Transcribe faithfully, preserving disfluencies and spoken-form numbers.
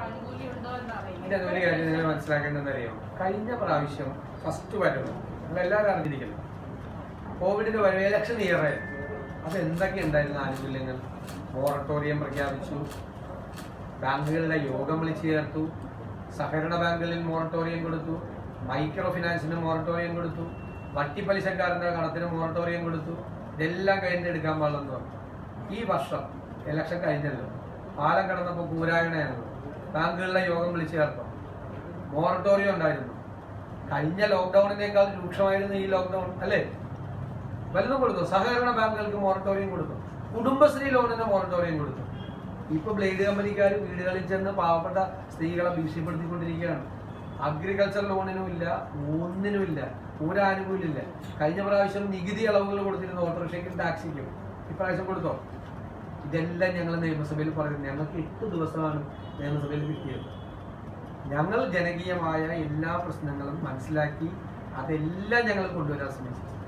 ഇതിന്റെ ഒരു കാര്യം നിങ്ങൾ മനസ്സിലാക്കേണ്ടതെന്ന് അറിയാം. കഴിഞ്ഞ പ്രാവശ്യം ഫസ്റ്റ് വരവ് നമ്മളെല്ലാവരും അറിഞ്ഞിരിക്കണം. കോവിഡിന്റെ വരവ് ഇലക്ഷൻ ഇയറായിരുന്നു. അത് എന്തൊക്കെ ഉണ്ടായിരുന്നു ആനുകൂല്യങ്ങൾ? മൊറട്ടോറിയം പ്രഖ്യാപിച്ചു, ബാങ്കുകളുടെ യോഗം വിളിച്ചു ചേർത്തു, സഹകരണ ബാങ്കുകളിൽ മൊറട്ടോറിയം കൊടുത്തു, മൈക്രോ ഫിനാൻസിന് മൊറട്ടോറിയം കൊടുത്തു, വട്ടിപ്പലിശക്കാരന്റെ കടത്തിന് മൊറട്ടോറിയം കൊടുത്തു. ഇതെല്ലാം കഴിഞ്ഞെടുക്കാൻ പാടില്ലെന്ന് പറഞ്ഞു. ഈ വർഷം ഇലക്ഷൻ കഴിഞ്ഞല്ലോ, പാലം കടന്നപ്പോൾ കൂരായണയാണല്ലോ, ബാങ്കുകളുടെ യോഗം വിളിച്ചു ചേർത്തോ, മൊറട്ടോറിയം ഉണ്ടായിരുന്നു. കഴിഞ്ഞ ലോക്ക്ഡൌണിനേക്കാൾ രൂക്ഷമായിരുന്നു ഈ ലോക്ക്ഡൌൺ അല്ലേ? വല്ലതും കൊടുത്തു. സഹകരണ ബാങ്കുകൾക്ക് മൊറട്ടോറിയം കൊടുത്തു, കുടുംബശ്രീ ലോണിന് മൊറട്ടോറിയം കൊടുത്തു. ഇപ്പൊ ബ്ലേഡ് കമ്പനിക്കാർ വീടുകളിൽ ചെന്ന് പാവപ്പെട്ട സ്ത്രീകളെ ഭീഷണിപ്പെടുത്തിക്കൊണ്ടിരിക്കുകയാണ്. അഗ്രികൾച്ചർ ലോണിനും ഇല്ല, ഒന്നിനും ഇല്ല, ഒരാനുകൂല്യം ഇല്ല. കഴിഞ്ഞ പ്രാവശ്യം നികുതി ഇളവുകൾ കൊടുത്തിരുന്നു ഓട്ടോറിക്ഷയ്ക്കും ടാക്സിക്കും, ഇപ്രാവശ്യം കൊടുത്തോ? ഇതെല്ലാം ഞങ്ങൾ നിയമസഭയിൽ പറയുന്നത്. ഞങ്ങൾക്ക് എട്ട് ദിവസമാണ് നിയമസഭയിൽ കിട്ടിയത്. ഞങ്ങൾ ജനകീയമായ എല്ലാ പ്രശ്നങ്ങളും മനസ്സിലാക്കി അതെല്ലാം ഞങ്ങൾ കൊണ്ടുവരാൻ ശ്രമിച്ചു.